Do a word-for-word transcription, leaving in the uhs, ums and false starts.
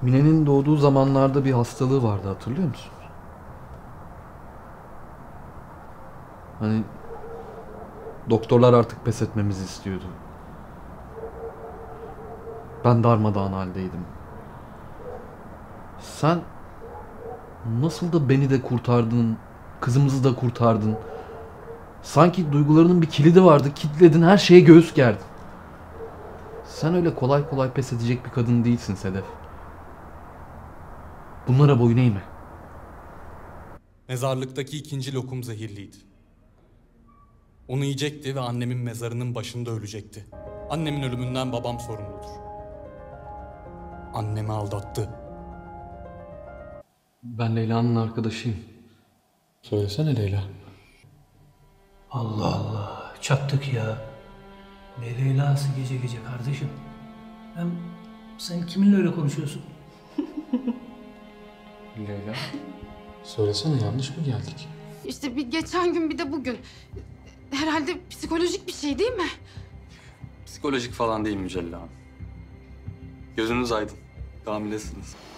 Mine'nin doğduğu zamanlarda bir hastalığı vardı, hatırlıyor musun? Hani doktorlar artık pes etmemizi istiyordu. Ben darmadağın haldeydim. Sen nasıl da beni de kurtardın, kızımızı da kurtardın. Sanki duygularının bir kilidi vardı, kilitledin, her şeye göğüs gerdin. Sen öyle kolay kolay pes edecek bir kadın değilsin Sedef. Bunlara boyun eğme. Mezarlıktaki ikinci lokum zehirliydi. Onu yiyecekti ve annemin mezarının başında ölecekti. Annemin ölümünden babam sorumludur. Annemi aldattı. Ben Leyla'nın arkadaşıyım. Söylesene Leyla. Allah Allah, çattık ya. Ne Leyla'sı gece gece kardeşim. Hem sen kiminle öyle konuşuyorsun? Leyla. Söylesene, yanlış mı geldik? İşte bir geçen gün bir de bugün. Herhalde psikolojik bir şey değil mi? Psikolojik falan değil Mücella Hanım. Gözünüz aydın. Hamilesiniz.